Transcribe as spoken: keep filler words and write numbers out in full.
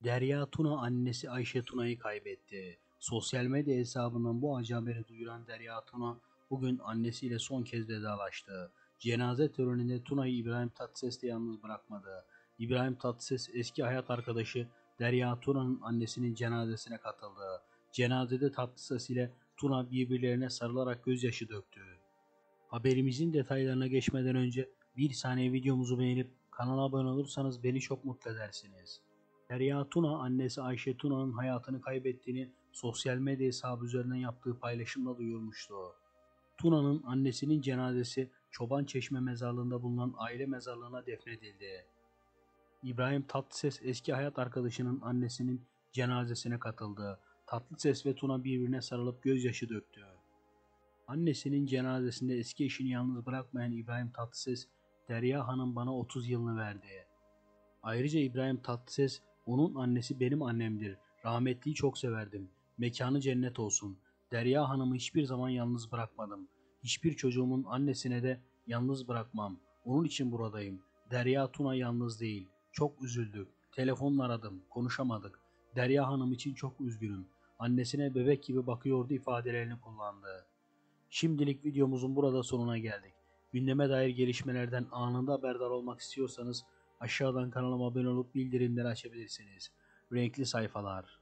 Derya Tuna annesi Ayşe Tuna'yı kaybetti. Sosyal medya hesabından bu acı haberi duyuran Derya Tuna bugün annesiyle son kez vedalaştı. Cenaze töreninde Tuna'yı İbrahim Tatlıses de yalnız bırakmadı. İbrahim Tatlıses eski hayat arkadaşı Derya Tuna'nın annesinin cenazesine katıldı. Cenazede Tatlıses ile Tuna birbirlerine sarılarak gözyaşı döktü. Haberimizin detaylarına geçmeden önce bir saniye videomuzu beğenip kanala abone olursanız beni çok mutlu edersiniz. Derya Tuna annesi Ayşe Tuna'nın hayatını kaybettiğini sosyal medya hesabı üzerinden yaptığı paylaşımla duyurmuştu. Tuna'nın annesinin cenazesi Çobançeşme mezarlığında bulunan aile mezarlığına defnedildi. İbrahim Tatlıses eski hayat arkadaşının annesinin cenazesine katıldı. Tatlıses ve Tuna birbirine sarılıp gözyaşı döktü. Annesinin cenazesinde eski eşini yalnız bırakmayan İbrahim Tatlıses, Derya Hanım bana otuz yılını verdi. Ayrıca İbrahim Tatlıses, onun annesi benim annemdir. Rahmetliyi çok severdim. Mekanı cennet olsun. Derya Hanım'ı hiçbir zaman yalnız bırakmadım. Hiçbir çocuğumun annesine de yalnız bırakmam. Onun için buradayım. Derya Tuna yalnız değil. Çok üzüldük. Telefonla aradım. Konuşamadık. Derya Hanım için çok üzgünüm. Annesine bebek gibi bakıyordu ifadelerini kullandı. Şimdilik videomuzun burada sonuna geldik. Gündeme dair gelişmelerden anında haberdar olmak istiyorsanız aşağıdan kanalıma abone olup bildirimleri açabilirsiniz. Renkli sayfalar.